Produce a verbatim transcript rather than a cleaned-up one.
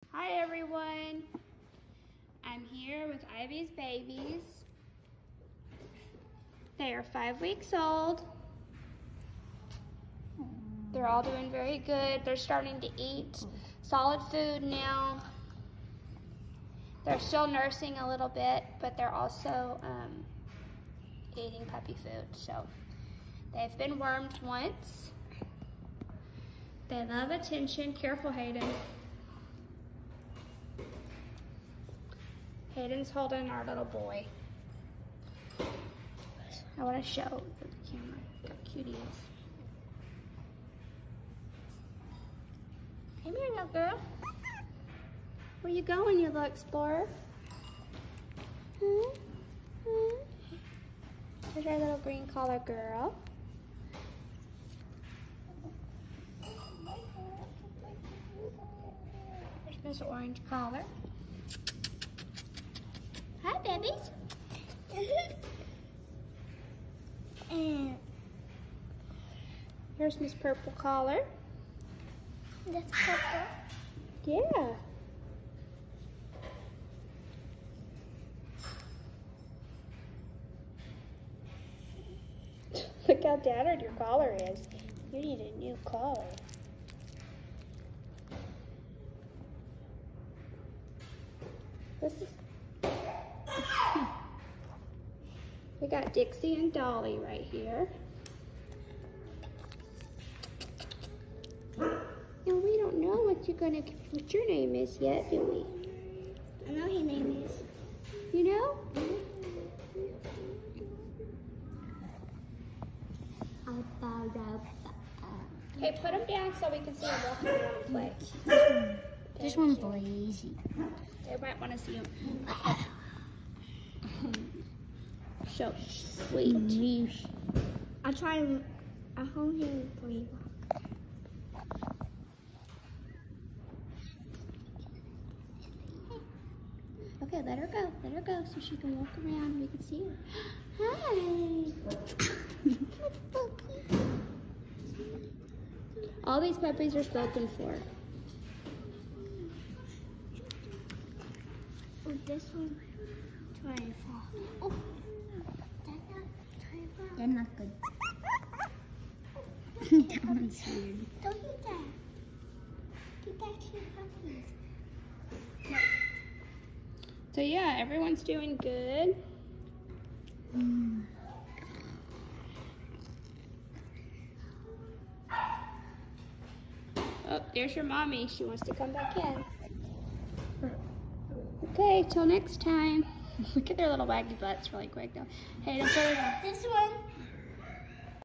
Hi everyone, I'm here with Ivy's babies. They are five weeks old. They're all doing very good. They're starting to eat solid food now. They're still nursing a little bit, but they're also um, eating puppy food. So they've been wormed once. They love attention. Careful, Hayden. Hayden's holding our little boy. I want to show the camera how cute he is. Come here, little girl. Where you going, you little explorer? Hmm? Hmm? There's our little green collar girl. There's Miss Orange collar. Hi, babies. And here's Miss Purple collar. That's purple. Yeah. Look how tattered your collar is. You need a new collar. This is. We got Dixie and Dolly right here. And we don't know what you're gonna, what your name is yet, do we? I know his name is. You know? Okay, put them down so we can see them walking around and play. This one's lazy. They might want to see them. So sweet. I'll try and I'll hold him for you. Okay, let her go. Let her go so she can walk around and we can see her. Hi. All these puppies are spoken for. Oh, this one try to fall. Oh, that's not try to fall. They're not good. That one's weird. Don't eat that. Get back to your puppies. So yeah, everyone's doing good. Mm. Oh, there's your mommy. She wants to come back in. Okay, till next time. Look at their little waggy butts really quick though. Hey, don't put it on. This one